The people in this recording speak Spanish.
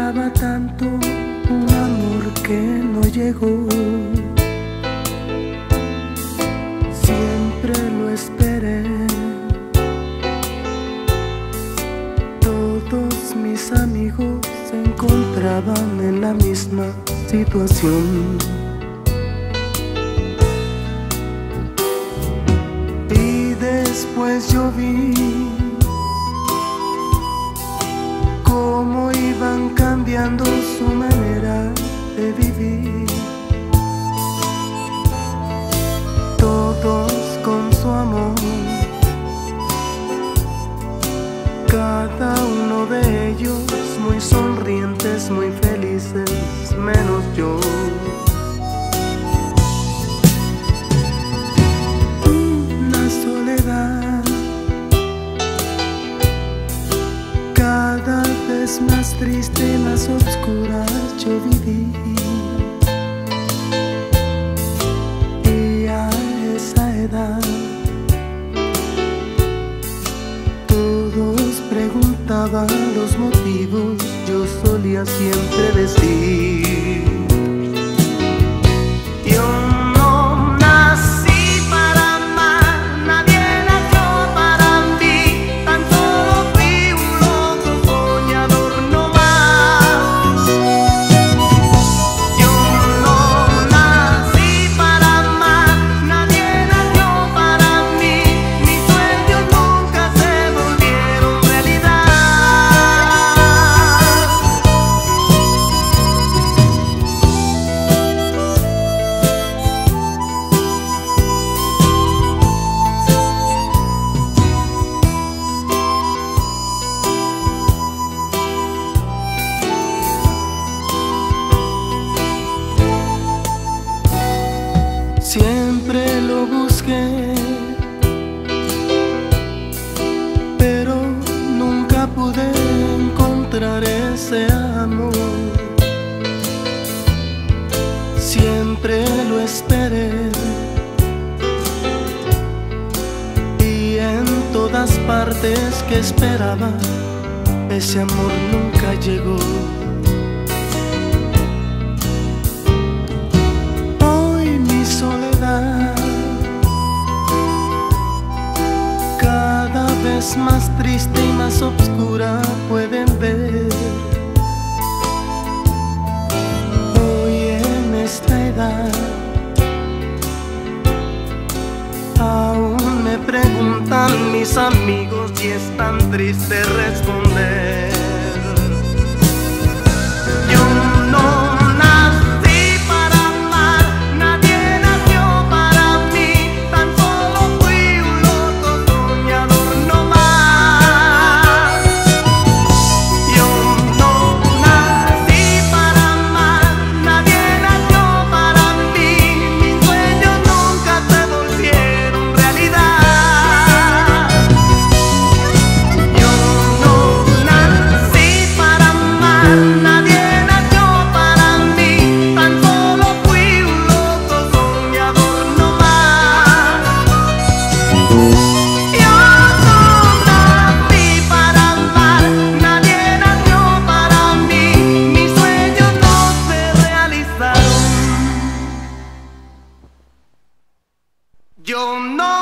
esperaba tanto un amor que no llegó. Siempre lo esperé. Todos mis amigos se encontraban en la misma situación. Y después yo vi cómo iban cambiando su manera de vivir, todos con su amor, cada uno de ellos muy sonrientes, muy felices, menos yo. Una soledad cada vez más triste y más oscura yo viví. Y a esa edad todos preguntaban los motivos, yo solía siempre decir: yo no nací para amar, nadie nació para mí, tan solo fui un loco soñador no más. Yo no nací para amar, nadie nació para mí, mis sueños nunca se volvieron realidad. Siempre lo busqué, pero nunca pude encontrar ese amor. Siempre lo esperé y en todas partes que esperaba, ese amor nunca llegó. Soledad cada vez más triste y más oscura pueden ver. Hoy en esta edad aún me preguntan mis amigos y es tan triste responder: yo no yo no